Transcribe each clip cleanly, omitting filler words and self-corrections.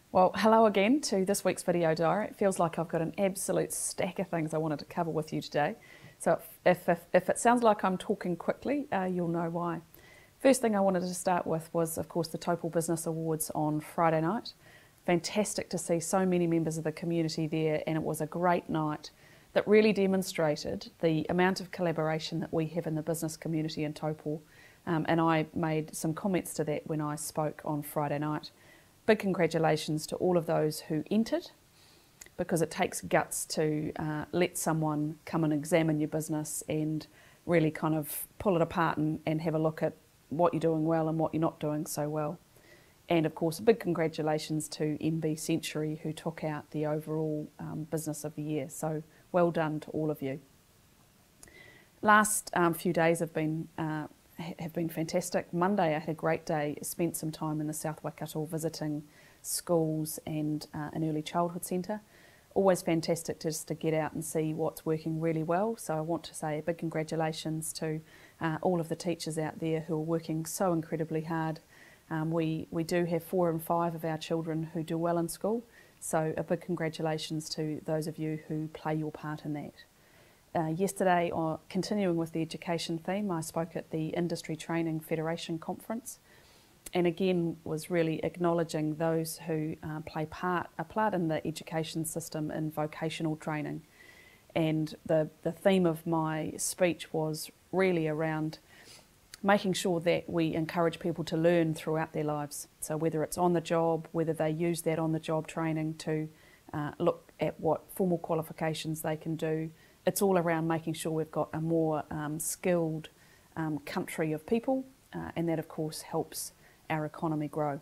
Well, hello again to this week's video diary. It feels like I've got an absolute stack of things I wanted to cover with you today. So if it sounds like I'm talking quickly, you'll know why. First thing I wanted to start with was, of course, the Taupo Business Awards on Friday night. Fantastic to see so many members of the community there, and it was a great night that really demonstrated the amount of collaboration that we have in the business community in Taupo. And I made some comments to that when I spoke on Friday night. Big congratulations to all of those who entered, because it takes guts to let someone come and examine your business and really kind of pull it apart and have a look at what you're doing well and what you're not doing so well. And of course, a big congratulations to MB Century, who took out the overall business of the year. So well done to all of you. Last few days have been fantastic. Monday I had a great day, spent some time in the South Waikato visiting schools and an early childhood centre. Always fantastic just to get out and see what's working really well. So I want to say a big congratulations to all of the teachers out there who are working so incredibly hard. We do have 4 and 5 of our children who do well in school, so a big congratulations to those of you who play your part in that. Yesterday, continuing with the education theme, I spoke at the Industry Training Federation conference, and again was really acknowledging those who play a part in the education system in vocational training. And the theme of my speech was really around making sure that we encourage people to learn throughout their lives. So whether it's on the job, whether they use that on the job training to look at what formal qualifications they can do, it's all around making sure we've got a more skilled country of people, and that of course helps our economy grow.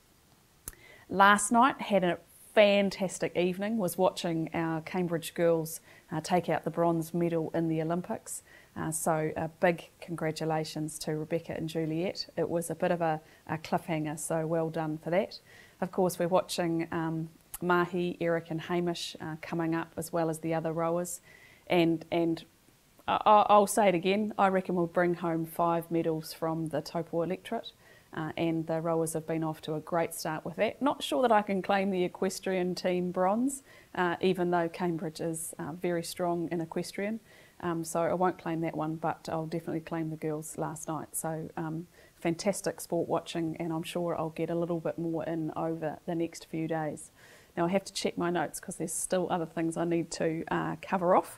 Last night had a fantastic evening, was watching our Cambridge girls take out the bronze medal in the Olympics. So a big congratulations to Rebecca and Juliet. It was a bit of a cliffhanger, so well done for that. Of course, we're watching Mahi, Eric and Hamish coming up, as well as the other rowers. And I'll say it again, I reckon we'll bring home 5 medals from the Taupo electorate, and the rowers have been off to a great start with that. Not sure that I can claim the equestrian team bronze, even though Cambridge is very strong in equestrian. So I won't claim that one, but I'll definitely claim the girls last night. So fantastic sport watching, and I'm sure I'll get a little bit more in over the next few days. Now I have to check my notes because there's still other things I need to cover off.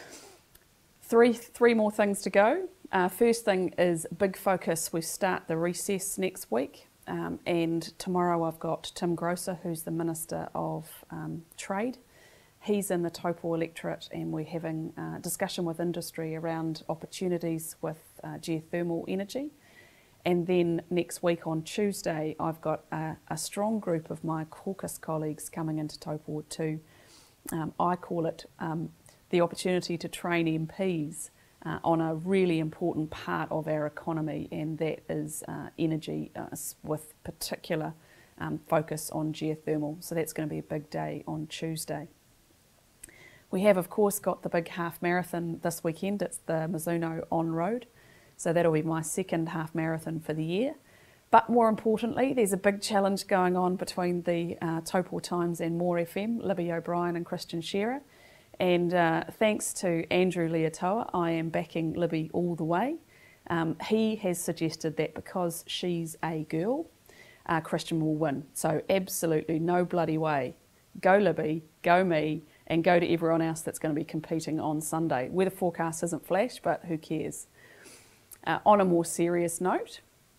Three more things to go. First thing is big focus. We start the recess next week, and tomorrow I've got Tim Groser, who's the Minister of Trade. He's in the Taupo electorate, and we're having a discussion with industry around opportunities with geothermal energy. And then next week on Tuesday, I've got a strong group of my Caucus colleagues coming into Taupo to, I call it the opportunity to train MPs on a really important part of our economy, and that is energy with particular focus on geothermal. So that's going to be a big day on Tuesday. We have, of course, got the big half marathon this weekend. It's the Mizuno on-road. So that'll be my second half marathon for the year. But more importantly, there's a big challenge going on between the Taupo Times and More FM, Libby O'Brien and Christian Shearer. And thanks to Andrew Leotoa, I am backing Libby all the way. He has suggested that because she's a girl, Christian will win. So absolutely no bloody way. Go Libby, go me, and go to everyone else that's going to be competing on Sunday. Weather forecast isn't flash, but who cares? On a more serious note,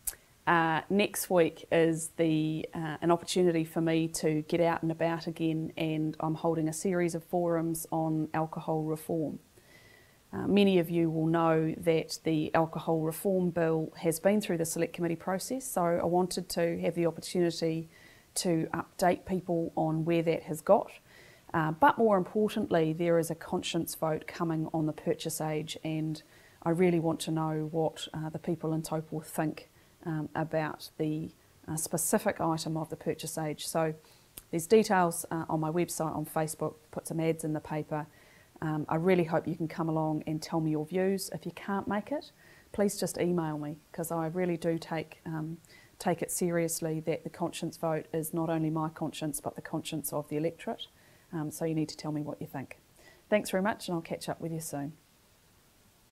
next week is an opportunity for me to get out and about again, and I'm holding a series of forums on alcohol reform. Many of you will know that the alcohol reform bill has been through the select committee process, so I wanted to have the opportunity to update people on where that has got. But more importantly, there is a conscience vote coming on the purchase age, and I really want to know what the people in Taupo think about the specific item of the purchase age. So there's details on my website, on Facebook, put some ads in the paper. I really hope you can come along and tell me your views. If you can't make it, please just email me, because I really do take take it seriously that the conscience vote is not only my conscience but the conscience of the electorate. So you need to tell me what you think. Thanks very much, and I'll catch up with you soon.